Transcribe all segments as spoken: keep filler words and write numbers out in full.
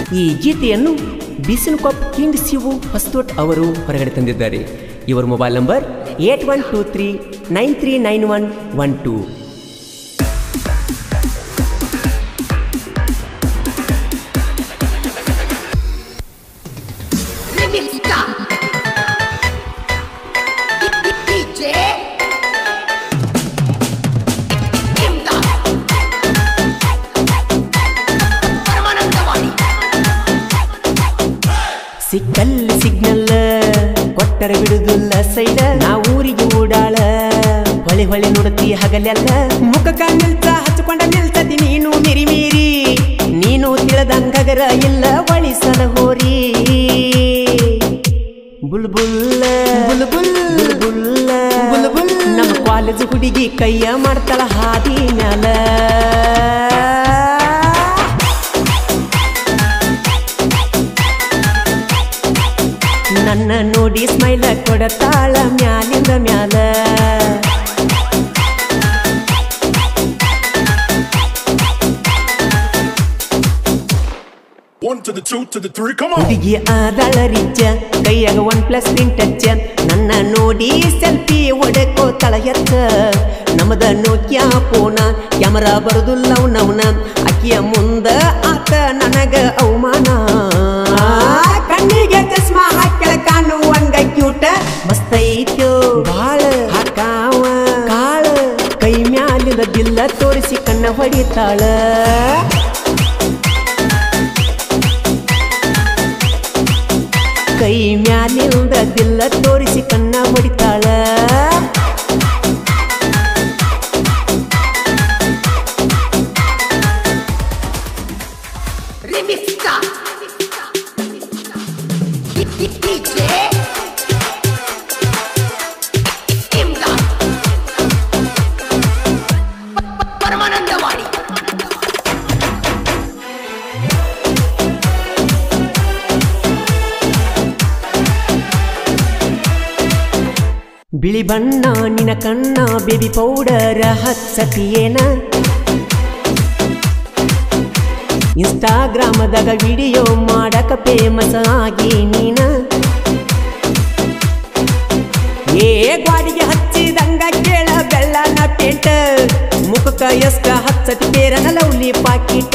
ಈ ಗೀತೆಯನ್ನು ಬಿಸಿನಕೊಪ್ಪ ಕಿಂಗ್ ಶಿವು ಹೊಸತೋಟ್ ಅವರು ಹೊರಗಡೆ ತಂದಿದ್ದಾರೆ. ಇವರ mobile number eight one two three nine three nine one one two. ಸಿಕ್ಕಲ್ಲಿ ಸಿಗ್ನಲ್ ಕೊಟ್ಟರೆ ಬಿಡುದಿಲ್ಲ ಸೈಡ, ನಾ ಊರಿಗೆ ಓಡಾಳ ಹೊಳೆ ಹೊಳೆ ನೋಡತಿ ಹಗಲೆಲ್ಲ, ಮುಖಕ್ಕ ನಿಲ್ತ ಹಚ್ಕೊಂಡ ನಿಲ್ತತಿ ನೀನು ಮಿರಿ ಮೀರಿ, ನೀನು ತಿಳಿದಂಗಗರ ಇಲ್ಲ ಒಳಿಸಲ ಹೋರಿ. ಬುಲ್ಬುಲ್ಲ ಬುಲ್ಬುಲ್ ಬುಲ್ಬುಲ್ಲ ಬುಲ್ಬುಲ್ ನಮ್ಮ ಕಾಲೇಜ್ ಹುಡುಗಿ ಕೈಯ ಮಾಡ್ತಾಳ ಹಾದಿ ಮ್ಯಾಲ. ನನ್ನ ನೋಡಿ ಸ್ಮೈಲ ಕೊಡತಾಳ ಮ್ಯಾಲಿಂದ ಮ್ಯಾಲ. ಹುಡುಗಿ ಆದಳ ರಿಚ್ಚ ಕೈಯಾಗ ಒನ್ ಪ್ಲಸ್ ಸ್ಕ್ರೀನ್ ಟಚ್, ನನ್ನ ನೋಡಿ ಸೆಲ್ಫಿ ಒಡಕೋತಳ ಎತ್ತ. ನಮ್ಮದ ನೋಕಿಯಾ ಫೋನ ಕ್ಯಾಮರಾ ಬರುದಿಲ್ಲ ನವನ, ಅಕ್ಕಿಯ ಮುಂದ ಆತ ನನಗ ಅವಮಾನ. ಕಣ್ಣಿಗೆ ಚಸ್ಮಾ ಹಾಕ್ಯಳ ಕಾಣುವಂಗ ಕ್ಯೂಟ, ಮಸ್ತ್ ಐತ್ಯೋ ಬಾಳ ಹಾಕಾವ ಕಾಳ, ಕೈ ಮ್ಯಾಲಿಂದ ಬಿಲ್ಲ ತೋರಿಸಿ ಕಣ್ಣ ಹೊಡಿತಾಳ. ಕೈ ಮ್ಯಾಲಿಂದ ಬಿಲ್ಲ ತೋರಿಸಿ ಕಣ್ಣ ಹೊಡಿತಾಳ. ಬಿಳಿ ಬಣ್ಣ ನಿನ ಕಣ್ಣ ಬೇಬಿ ಪೌಡರ್ ಹಚ್ಚತಿಯೇನ, ಇನ್ಸ್ಟಾಗ್ರಾಮದಾಗ ವಿಡಿಯೋ ಮಾಡಕ ಫೇಮಸ್ ಆಗಿ ನೀನ. ಏ ಗಾಡಿಗೆ ಹಚ್ಚಿದಂಗ ಕೇಳ ಬೆಳ್ಳನ ಪೇಂಟ, ಮುಖಕ್ಕ ಎಷ್ಟ ಹಚ್ಚತಿ ಪೇರನ ಲವ್ಲಿ ಪಾಕಿಟ.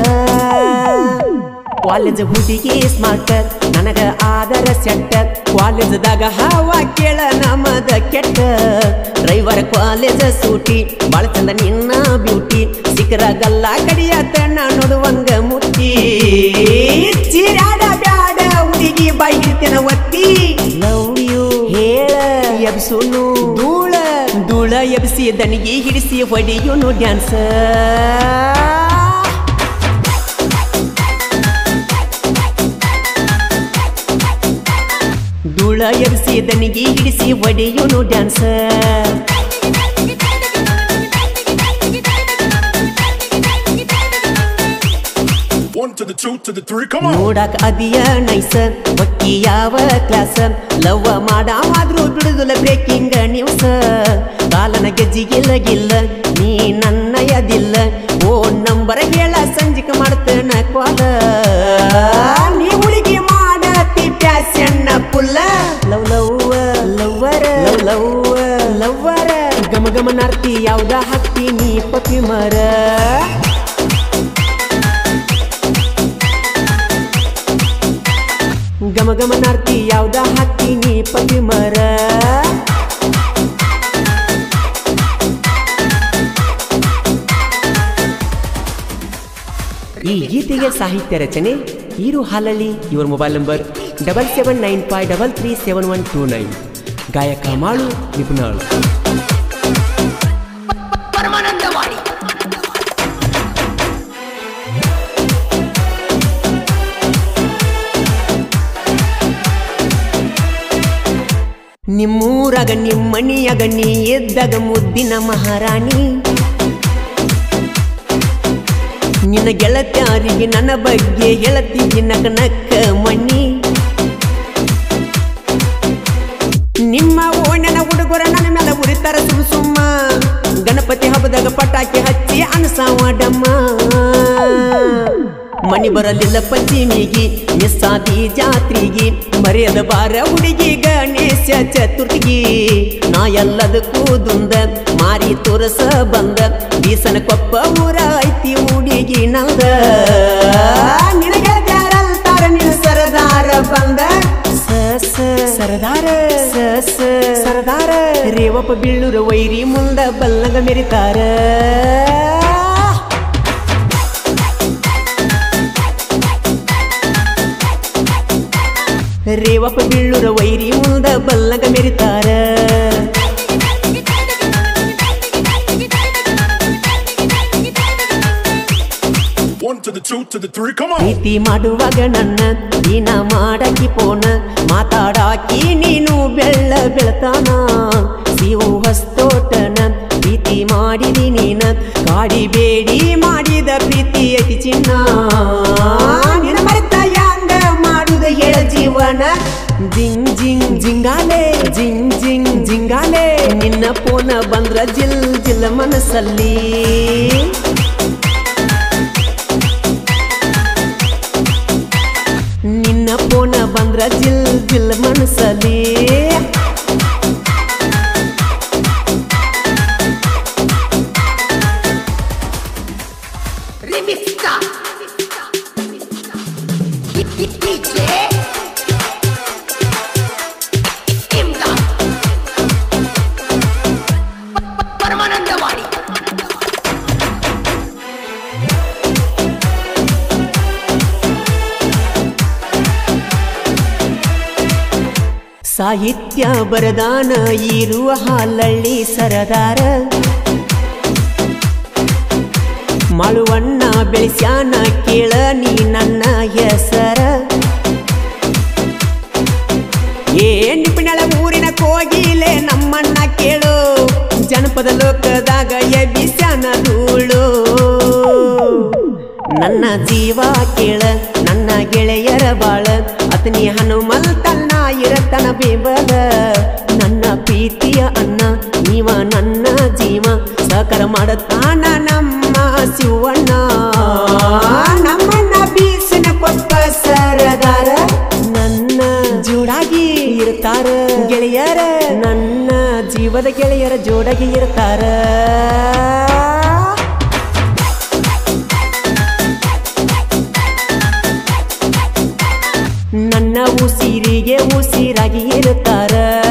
ಕಾಲೇಜ್ ಹುಡುಗಿ ಸ್ಮಾರ್ಟ್ ನನಗ ಆದರ ಸೆಟ್ಟ, ಕಾಲೇಜ್ದಾಗ ಹವಾ ಕೇಳ ನಮದ ಕೆಟ್ಟ. ಡ್ರೈವರ್ ಕಾಲೇಜ್ ಸೂಟಿ ಬಾಳ ಚಂದ ನಿನ್ನ ಬ್ಯೂಟಿ, ಸಿಕ್ಕರಾಗಲ್ಲ ಕಡಿಯತನ ನೋಡುವಂಗ ಮುಟ್ಟಿ. ಚಿರಾಡ ಬ್ಯಾಡ ಹುಡುಗಿ ಬಾಯಿ ಹಿಡ್ತೇನ ಒತ್ತಿ, ಲವ್ ಯು ಹೇಳ ಎಬ್ಸುನು ಧೂಳ ಧೂಳ ಎಬ್ಸಿ ದನಿಗಿ ಹಿಡಿಸಿ ಹೊಡಿಯುನು ಡ್ಯಾನ್ಸ್. ಧೂಳ ಎಬ್ಸಿ ದನಿಗಿ ಹಿಡಿಸಿ ಹೊಡೆಯುನು ಡ್ಯಾನ್ಸ್. ನೋಡಾಕ ಅದಿಯ ನೈಸ ಒಕ್ಕಿ ಯಾವ ಕ್ಲಾಸ, ಲವ್ ಮಾಡಾದ್ರೂ ಬಿಡುದಿಲ್ಲ ಬ್ರೇಕಿಂಗ್ ನ್ಯೂಸ್. ಕಾಲನ ಗೆಜ್ಜಿಗಿಲ್ಲ ಗಿಲ್ಲ ನೀ ನನ್ನ ಯದಿಲ್ಲ, ಫೋನ್ ನಂಬರ್ ಹೇಳ ಸಂಜಿಕ ಮಾಡ್ತೇನ ಕ್ವಾಲ. ನೀ ಹುಡುಗಿ ಮಾಡತಿ ಪ್ಯಾಶನ್ನ full, love love lover love love lover. ಗಮ ಗಮ ನಾರ್ತಿ ಯಾವ್ದ ಹಾಕ್ತಿ ನೀ ಪಪಿ ಮರ. ಗಮ ಗಮ ನಾರ್ತಿ ಯಾವ್ದ ಹಾಕ್ತಿ ನೀ ಪಪಿ ಮರ. ಈ ಗೀತೆಗೆ ಸಾಹಿತ್ಯ ರಚನೆ ಹೀರು ಹಾಲಲ್ಲಿ. ಇವರ mobile number double seven nine five double three seven one two nine. ಗಾಯಕ ಮಾಳು ನಿಪುಣಾಳ್. ನಿಮ್ಮೂರಾಗ ನಿಮ್ಮಣಿಯಾಗ ನೀ ಎದ್ದಾಗ ಮುದ್ದಿನ ಮಹಾರಾಣಿ, ನಿನ್ನ ಗೆಳತ್ಯಾರಿಗೆ ನನ್ನ ಬಗ್ಗೆ ಹೇಳತ್ತೀಗಿ ನಕ ನಕ್ಕ ಮಣ್ಣಿ. ನಿಮ್ಮ ಓಣ್ಯನ ಹುಡುಗರ ನನ್ನ ಮೇಲೆ ಉರಿತಾರ ಸುಮ್ ಸುಮ್ಮ, ಗಣಪತಿ ಹಬ್ಬದಾಗ ಪಟಾಕಿ ಹಚ್ಚಿ ಅನಸಾವ ಡಮ್ಮ. ಮನಿ ಬರಲಿಲ್ಲ ಪಂಚಮಿಗಿ ಮಿಸ್ಸಾದಿ ಜಾತ್ರಿಗಿ ಮರೆಯದ ಬಾರ ಹುಡುಗಿ ಗಣೇಶ ಚತುರ್ಥಿಗಿ ನಾ ಎಲ್ಲದಕ್ಕೂ ದುಂದ ಮಾರಿ ತೋರಸ ಬಂದ ಬೀಸನ ಕೊಪ್ಪ ಊರ ಐತಿ ಹುಡುಗಿ ನಂದ ನಿನಗೆ ಯಾರಲ್ತಾರ ನಿನ್ನ ಸರದಾರ ಬಂದ ಸರದಾರ ಸರದಾರ ರೇವಪ್ಪ ಬೀಳೂರ ವೈರಿ ಮುಂದ ಬಲ್ಲಂಗ ಮೆರಿತಾರ ರೇವಪ್ಪ ಬೀಳೂರ ವೈರಿ ಮುಂದ ಬಲ್ಲಂಗ ಮೆರಿತಾರ ಪ್ರೀತಿ ಮಾಡುವಾಗ ನನ್ನ ನೀನ ಮಾಡಾಕಿ ಪೋನ ಮಾತಾಡಾಕಿ ನೀನು ಬೆಳ್ಳ ಬೆಳತಾನ ಸಿವು ಹೊಸ್ತೋಟನ ಪ್ರೀತಿ ಮಾಡಿದಿ ನೀನ ಕಾಡಿಬೇಡಿ ಮಾಡಿದ ಪ್ರೀತಿ ಅತಿ ಚಿನ್ನ ನಿನ್ನ ಮರೆತ ಯಾಂಗ ಮಾಡುದ ಹೇಳ ಜೀವನ ಜಿಂಗ್ ಜಿಂಗ್ ಜಿಂಗಾಲೆ ಜಿಂಗ್ ಜಿಂಗ್ ಜಿಂಗಾಲೆ ನಿನ್ನ ಪೋನ ಬಂದ್ರ ಜಿಲ್ ಜಿಲ್ ಮನಸ್ಸಲ್ಲಿ ನಿನ್ನ ಪೋನ ಬಂದ್ರ ಜಿಲ್ ಜಿಲ್ ಮನಸ್ಸಲ್ಲಿ ಸಾಹಿತ್ಯ ಬರದಾನ ಇರುವ ಹಾಲಳ್ಳಿ ಸರದಾರ ಮಾಳುವಣ್ಣ ಬೆಳೆಸ್ಯಾನ ಕೇಳ ನೀ ನನ್ನ ಹೆಸರ ಏ ನಿಪಿನಳ ಊರಿನ ಕೋಗಿಲೆ ನಮ್ಮಣ್ಣ ಕೇಳು ಜನಪದ ಲೋಕದಾಗ ಎಬ್ಬಿಸ್ಯಾನ ಧೂಳು ನನ್ನ ಜೀವ ಕೇಳ ನನ್ನ ಗೆಳೆಯರ ಬಾಳ ಅತನಿ ಹನುಮಂತಣ್ಣ ಇರತನ ಬೇಬಲ ನನ್ನ ಪ್ರೀತಿಯ ಅಣ್ಣ ನೀವ ನನ್ನ ಜೀವ ಸಹಕಾರ ಮಾಡತಾನ ನಮ್ಮ ಶಿವಣ್ಣ ನಮ್ಮಣ್ಣ ಬೀಸಿನ ಕೊಪ್ಪ ಸರದಾರ ನನ್ನ ಜೋಡಾಗಿ ಇರ್ತಾರ ಗೆಳೆಯರ ನನ್ನ ಜೀವದ ಗೆಳೆಯರ ಜೋಡಾಗಿ ಇರ್ತಾರ ನನ್ನ ಉಸಿರಿಗೆ ಉಸಿರಾಗಿ ಇರುತ್ತಾರ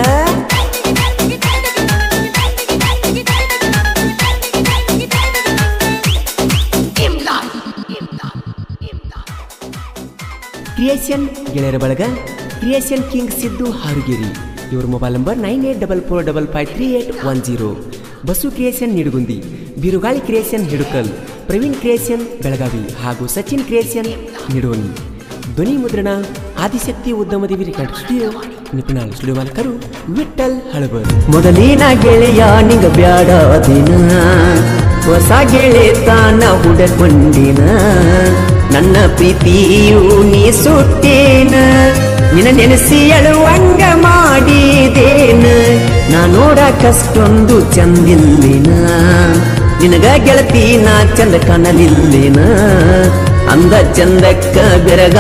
ಕ್ರಿಯೇಷನ್ ಗೆಳೆಯರ ಬಳಗ ಕ್ರಿಯೇಷನ್ ಕಿಂಗ್ ಸಿದ್ದು ಹಾರುಗೇರಿ ಇವ್ರ mobile number nine eight double four double five three eight one zero Basu creation Nidugundi Birugali creation Hidkal Praveen creation Belagavi ಹಾಗೂ ಸಚಿನ್ ಕ್ರಿಯೇಷನ್ ನಿಡೋನಿ ಧ್ವನಿ ಮುದ್ರಣ Adishakti Udyamadevi record studio Nipunal studio ಮಾಲಕರು ವಿಠಲ್ ಹಳಬರ್ ಮೊದಲಿನ ಗೆಳೆಯ ನಿಂಗ ಬ್ಯಾಡ ದಿನ ಹೊಸ ಗೆಳೆತನ ಹುಡಕೊಂಡಿನ ನನ್ನ ಪ್ರೀತಿಯು ನೀ ಸುಟ್ಟೇನ ನಿನ್ನ ನೆನೆಸಿ ಅಳುವಂಗ ಮಾಡಿದೇನ ನಾ ನೋಡಕಷ್ಟೊಂದು ಚಂದಿಲ್ಲಿನ ನಿನಗ ಗೆಳತಿ ನಾ ಚಂದ ಕಾಣಲಿಲ್ಲಿನ ಅಂದ ಚಂದಕ್ಕ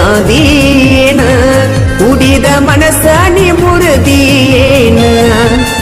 ಬೆರಗಾದೀನ ಕುಡಿದ ಮನಸ್ಸ ನೀ ಮುರಿದೀನ